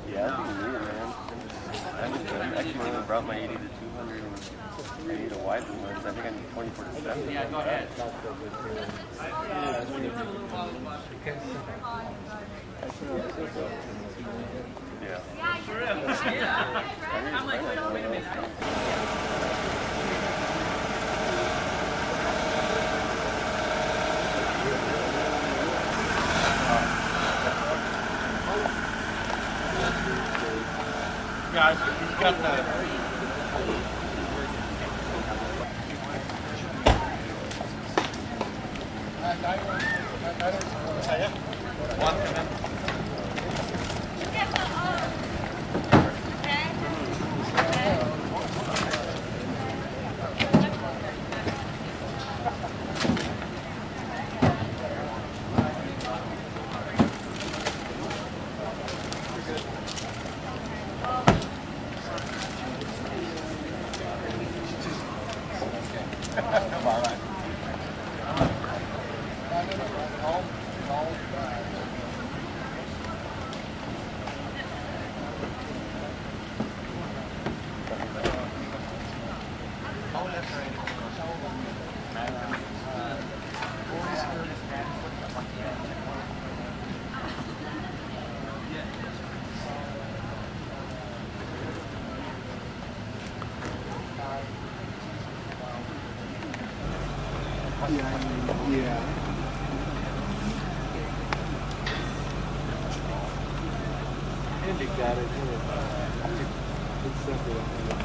Yeah, I think man. I actually only brought my 80 to 200 and I need a wide lens. I think I need 24 to 70. Yeah, go ahead. Yeah. I'm like, wait a minute. Guys, he's got the... Yeah. Andy got it. It's simple.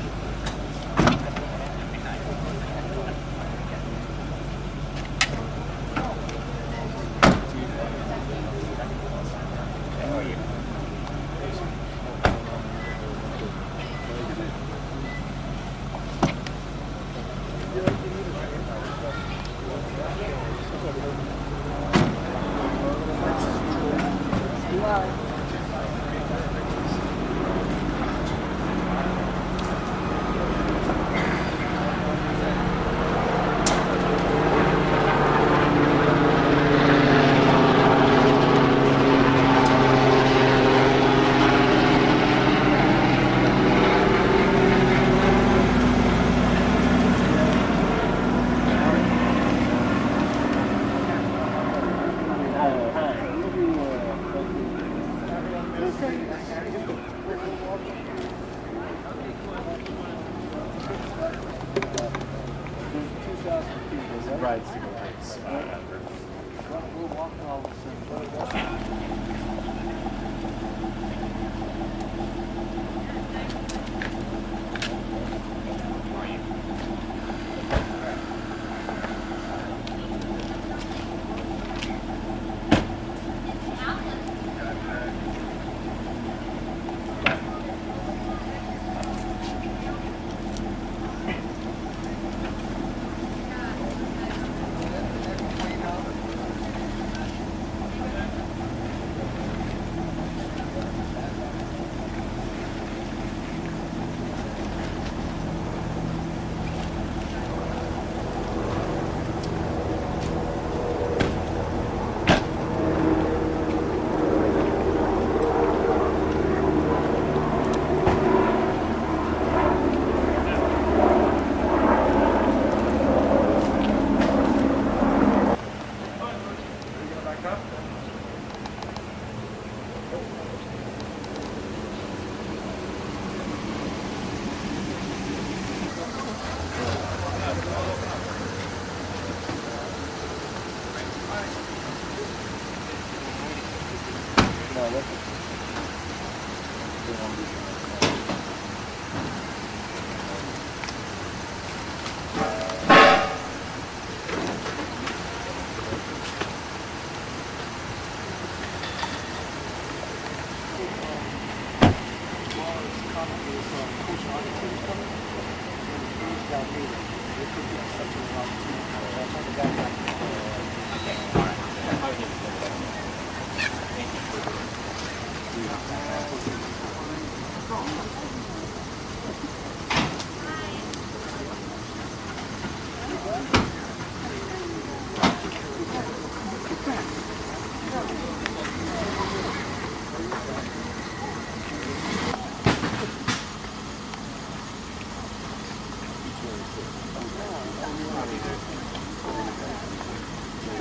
Right. We'll walk all the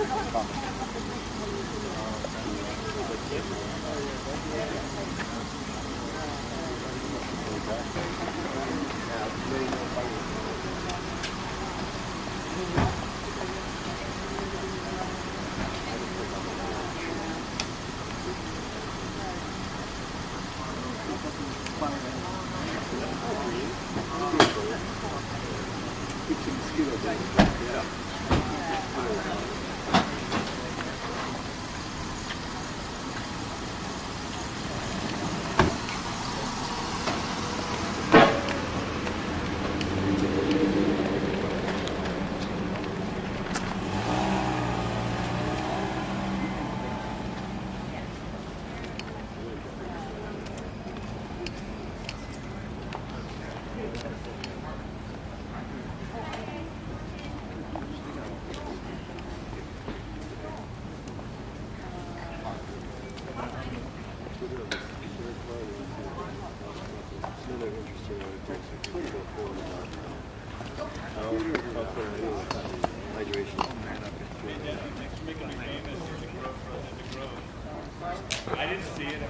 I didn't see it.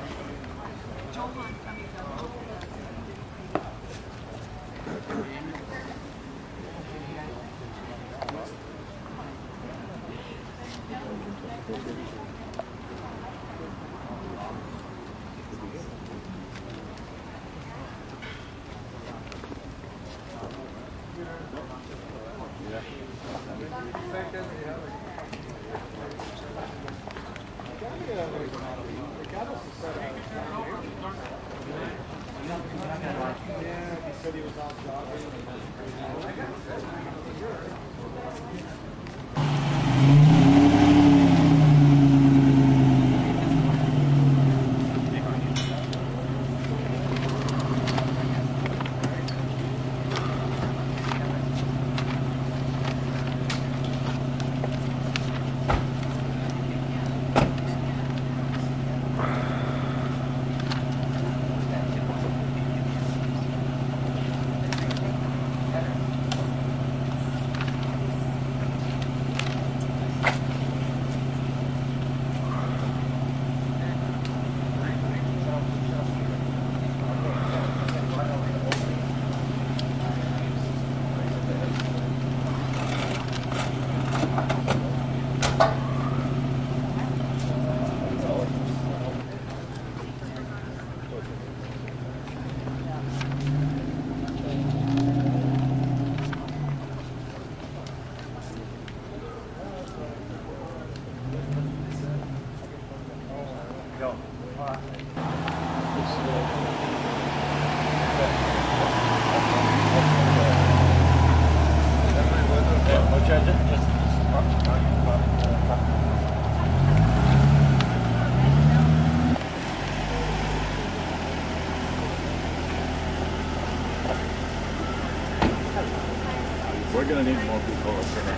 We're going to need more people.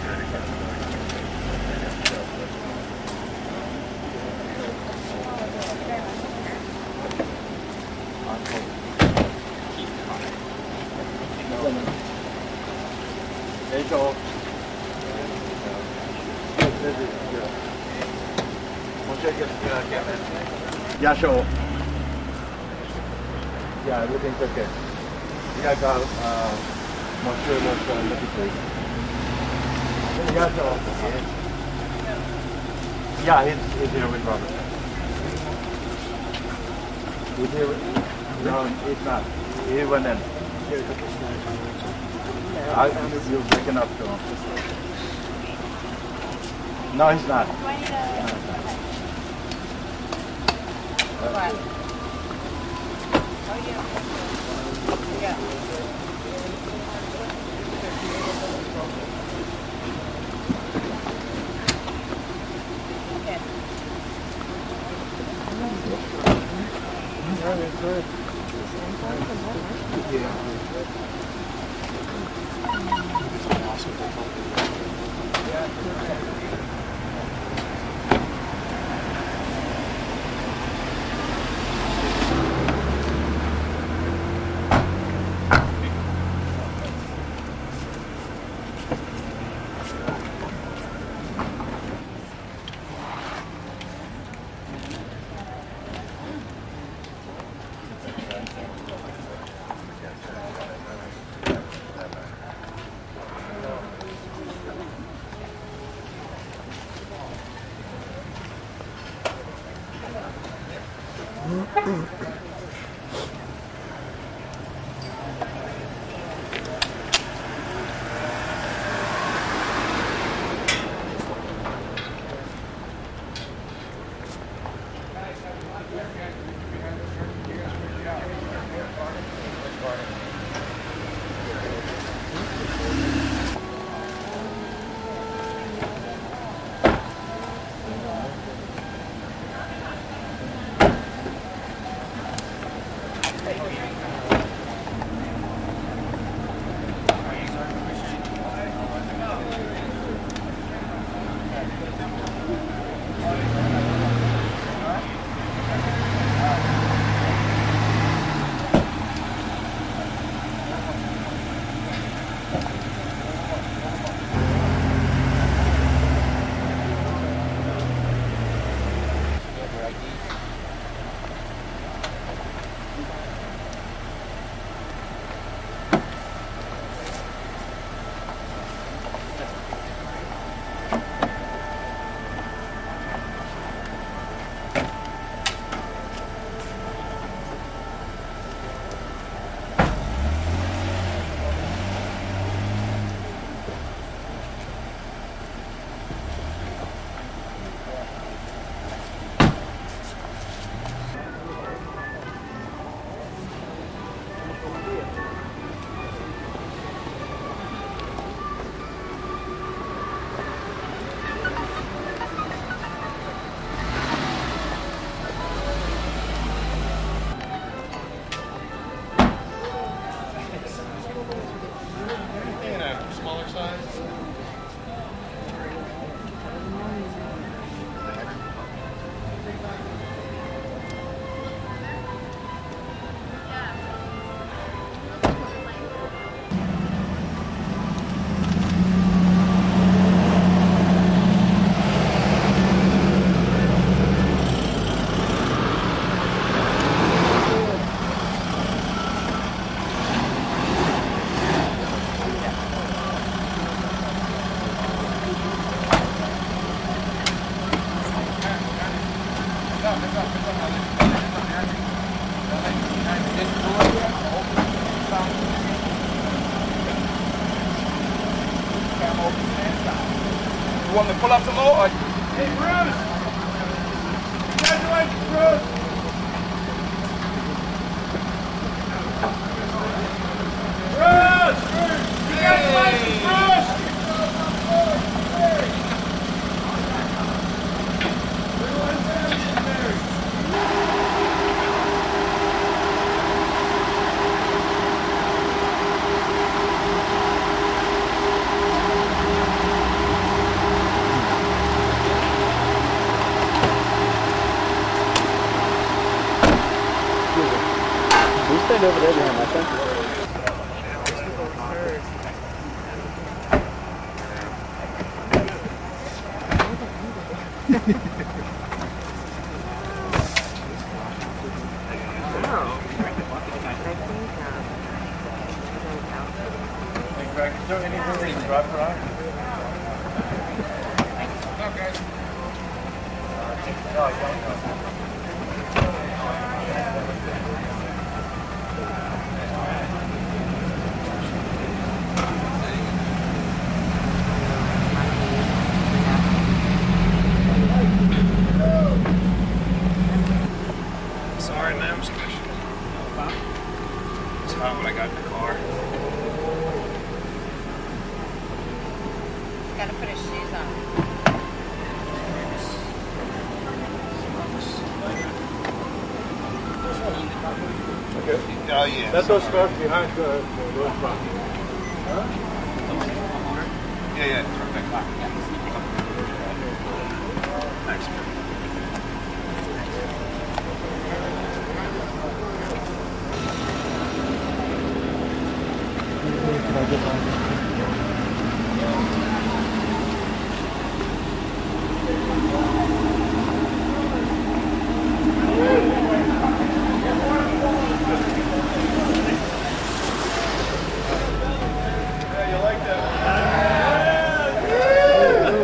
Hey, Joel. Yeah, sure. Yeah, everything's okay. You guys are Monsieur lucky place. Yeah, he's here with Robert. He's here with... No, he's not. He went in. You're breaking up to him. No, he's not. What? Oh, yeah. Yeah. You want me to pull up some more? Hey, Bruce! Congratulations, Bruce! Bruce! Congratulations, Bruce! Stand over there behind my fence. Is there anything where you can drive around? No, I don't know. Sorry, man. I'm squished. It's hot when I got in the car. Gotta put his shoes on. Okay. Oh, yeah. Let those cars behind the road front. Yeah, yeah. Perfect. Thanks, man. Yeah, you like that?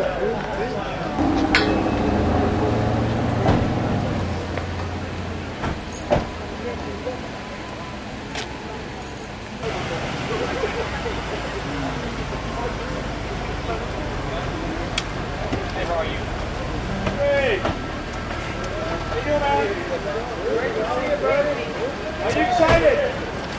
Are you excited?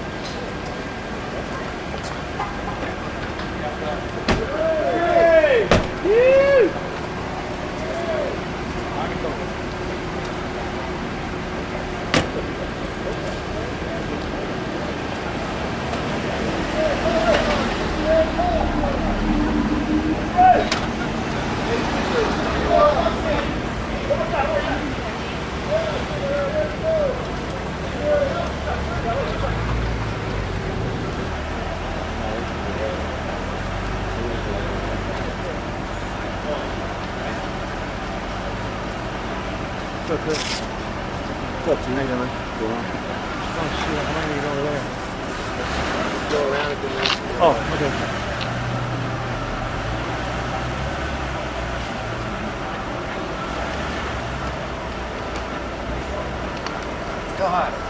Hey! Woo! What's up, T? How you doing? Oh shit, how long are you over there? Go around a good minute. Oh, okay. Go high.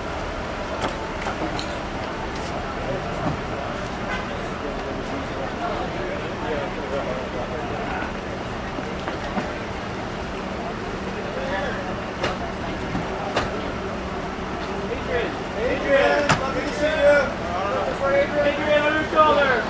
Adrian, lovely to see you. Adrian, on your shoulder.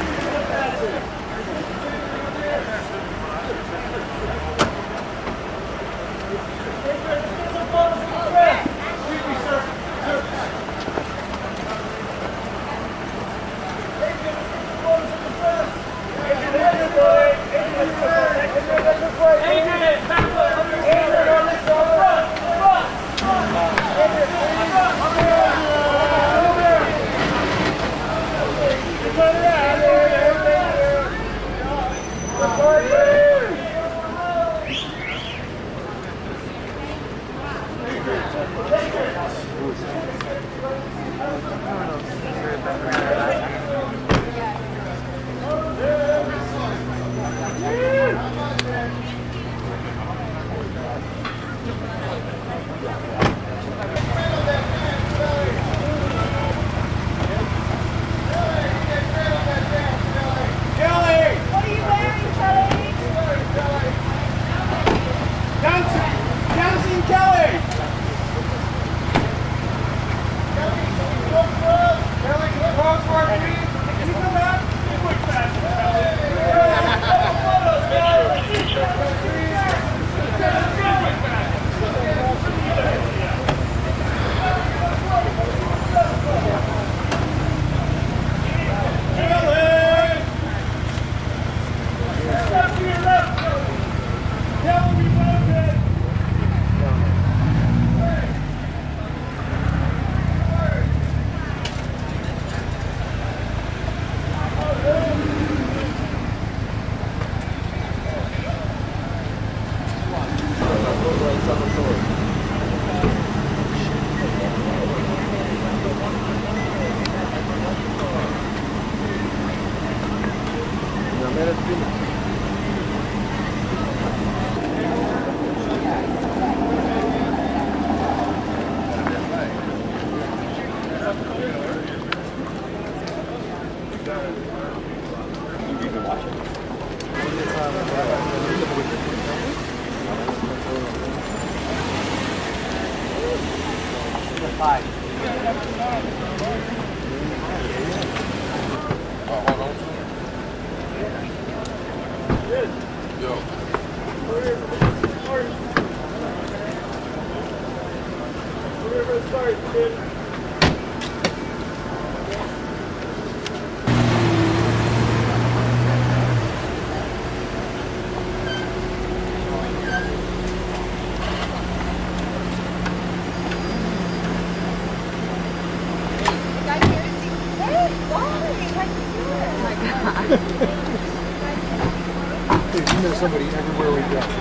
Somebody everywhere we go.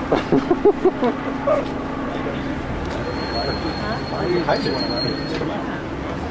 Why are you hiding?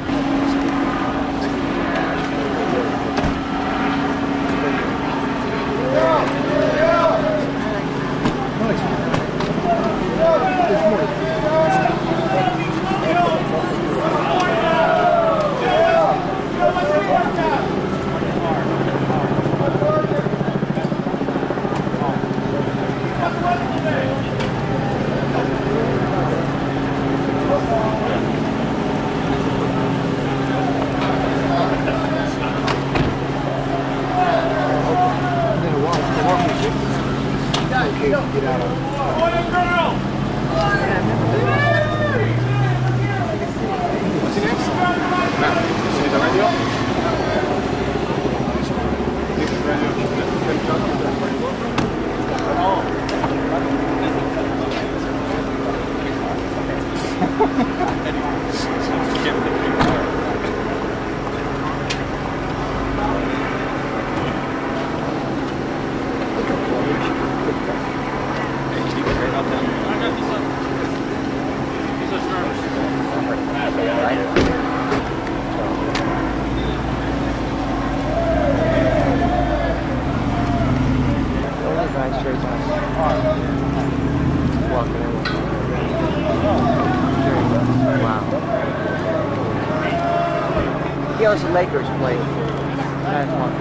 He owns the Lakers play. Last one.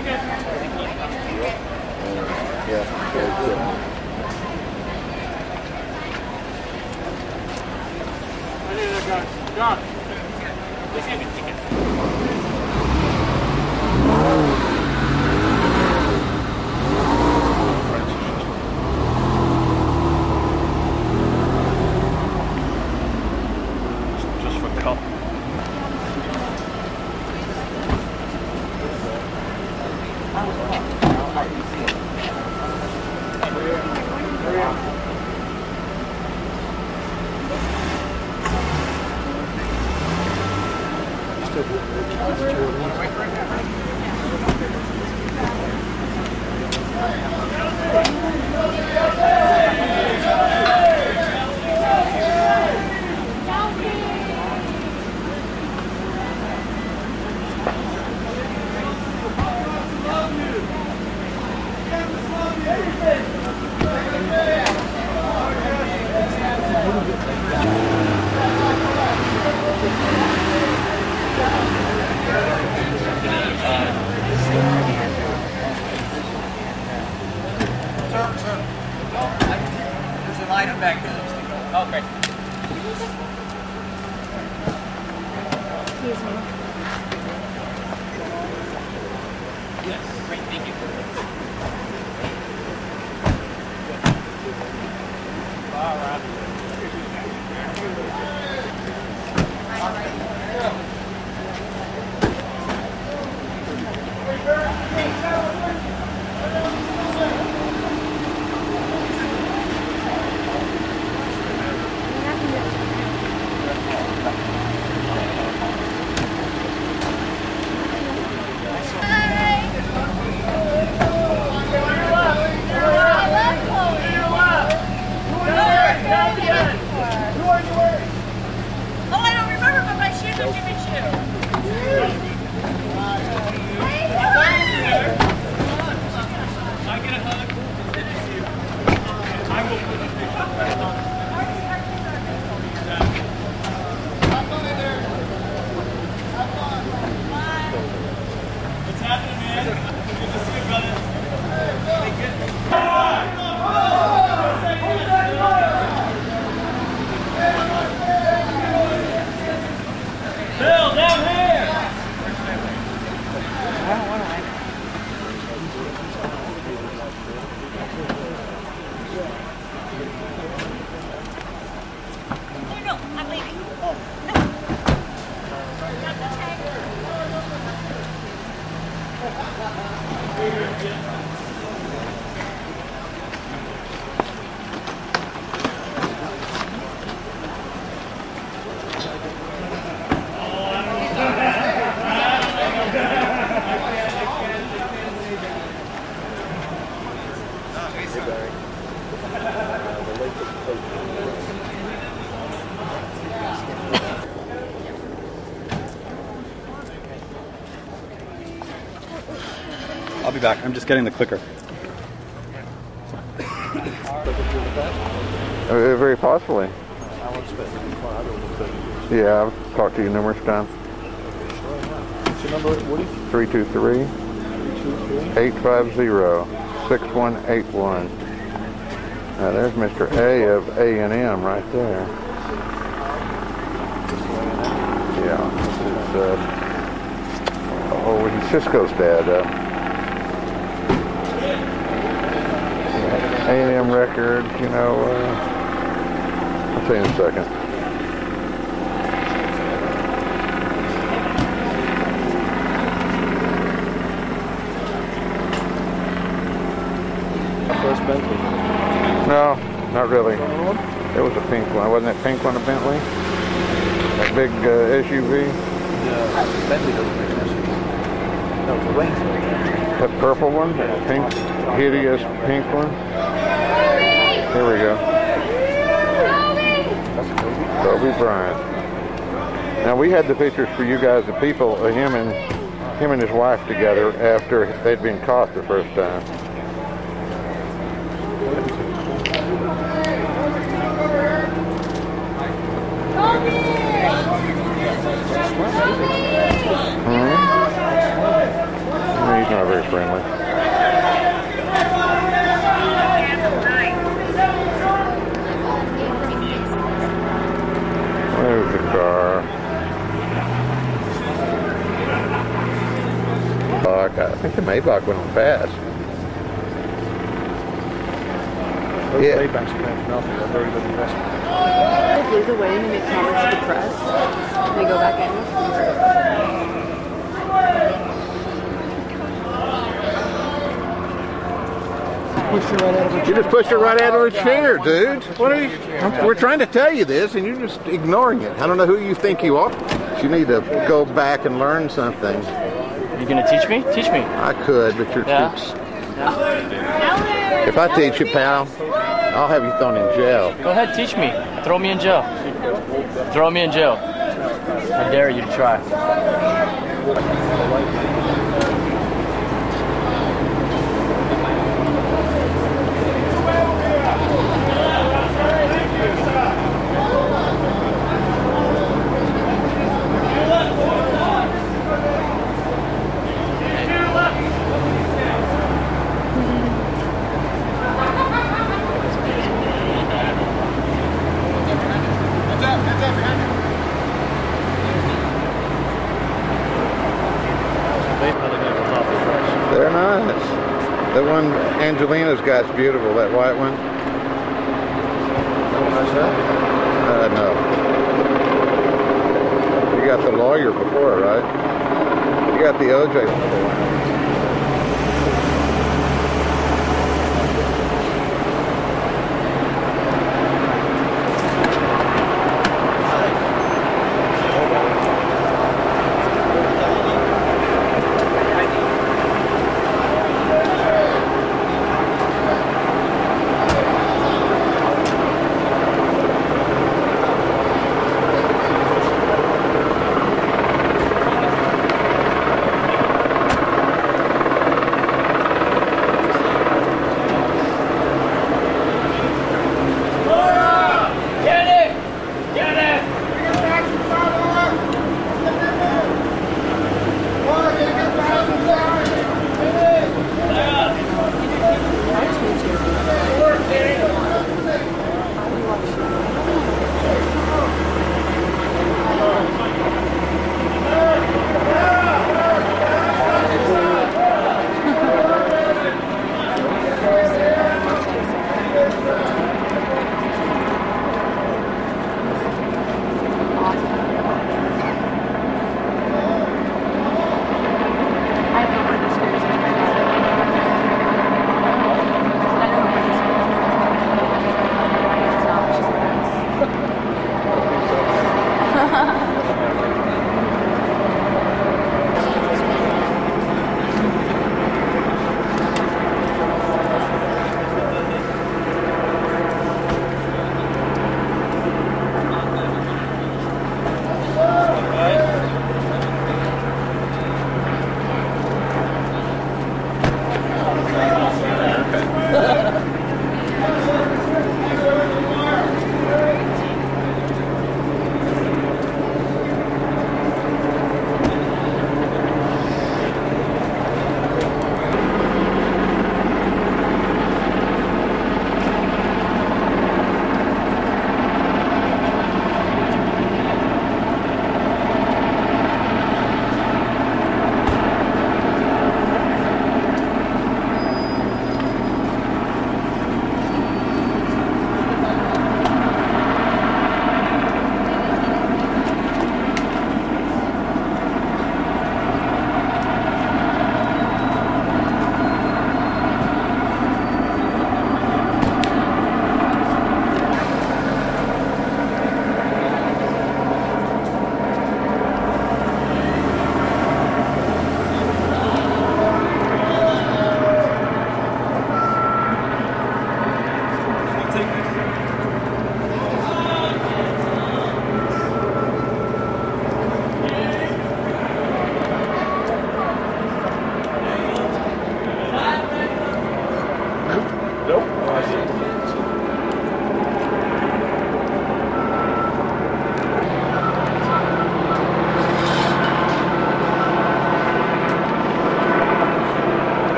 John, please give me a ticket. Just for the help. There's an item back there. Okay. Excuse me. Yes. Great, thank you. All right. Oh, I don't remember, but my shoes are Jimmy Choo. I get a hug. I will put a picture. What's happening, man? Good to see you, brother. Bill, down here! Oh, no, I'm leaving. No. I'll be back. I'm just getting the clicker. Very possibly. Yeah, I've talked to you numerous times. What's your number, Woody? 323-850-6181. Now there's Mr. A of A&M right there. Yeah, this is, he's Cisco's dad. A&M record, you know, I'll tell you in a second. First Bentley. No, not really. It was a pink one. Wasn't that pink one a Bentley? That big SUV? Yeah, Bentley doesn't make an SUV. No, it's a Range Rover. That purple one? That pink, hideous pink one? Here we go. That's crazy. Kobe Bryant. Now we had the pictures for you guys, the people, of him and his wife together after they'd been caught the first time. Not very friendly. There's the car. I think the Maybach went on fast. Those Yeah. Maybachs are going for nothing. They're very good investment. They blew the wind and it covers the press. They go back in. You just pushed her right out of her chair, dude. What are you? We're trying to tell you this, and you're just ignoring it. I don't know who you think you are. You need to go back and learn something. You gonna teach me? Teach me. I could, but you're Yeah. too. If I teach you, pal, I'll have you thrown in jail. Go ahead, teach me. Throw me in jail. Throw me in jail. I dare you to try. They're nice. The one Angelina's got's beautiful, that white one. No. You got the lawyer before, right? You got the OJ before.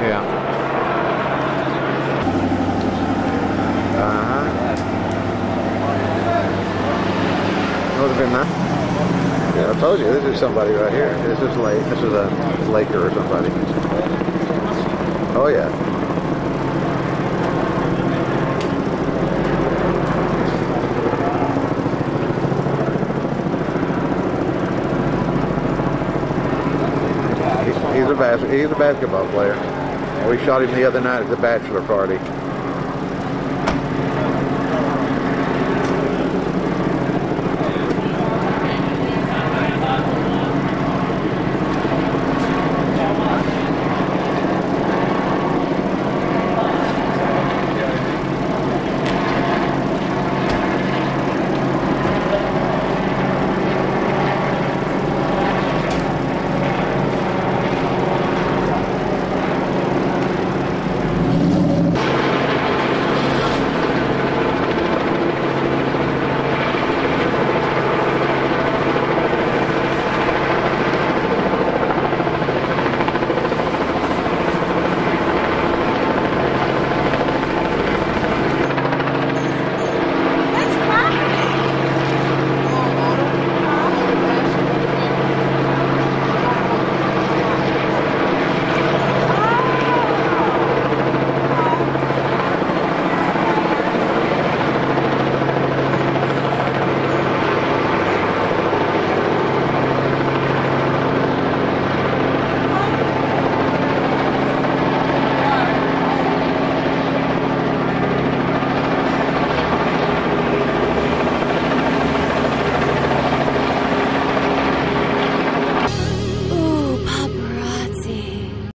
Yeah. Would have been nice. Yeah, I told you, this is somebody right here. This is a Laker or somebody. Oh yeah. He's a basketball player. We shot him the other night at the bachelor party.